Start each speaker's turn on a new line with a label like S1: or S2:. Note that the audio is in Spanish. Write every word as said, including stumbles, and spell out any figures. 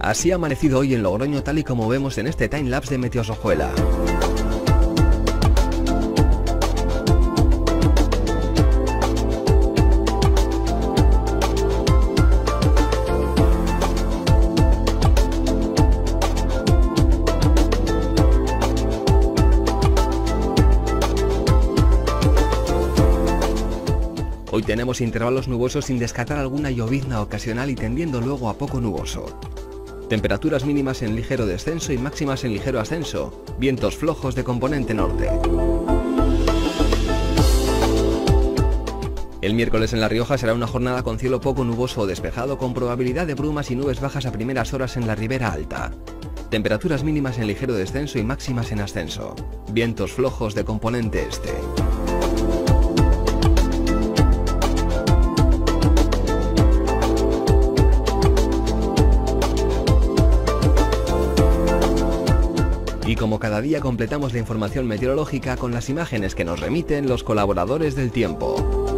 S1: Así ha amanecido hoy en Logroño, tal y como vemos en este timelapse de Meteosojuela. Hoy tenemos intervalos nubosos sin descartar alguna llovizna ocasional y tendiendo luego a poco nuboso. Temperaturas mínimas en ligero descenso y máximas en ligero ascenso. Vientos flojos de componente norte. El miércoles en La Rioja será una jornada con cielo poco nuboso o despejado con probabilidad de brumas y nubes bajas a primeras horas en la ribera alta. Temperaturas mínimas en ligero descenso y máximas en ascenso. Vientos flojos de componente este. Y como cada día completamos la información meteorológica con las imágenes que nos remiten los colaboradores del tiempo.